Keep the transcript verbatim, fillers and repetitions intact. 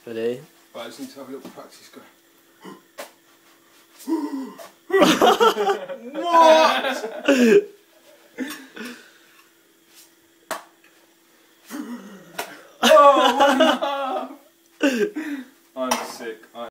Ready? Right, I just need to have a little practice go. What? Oh, my God. I'm sick. I'm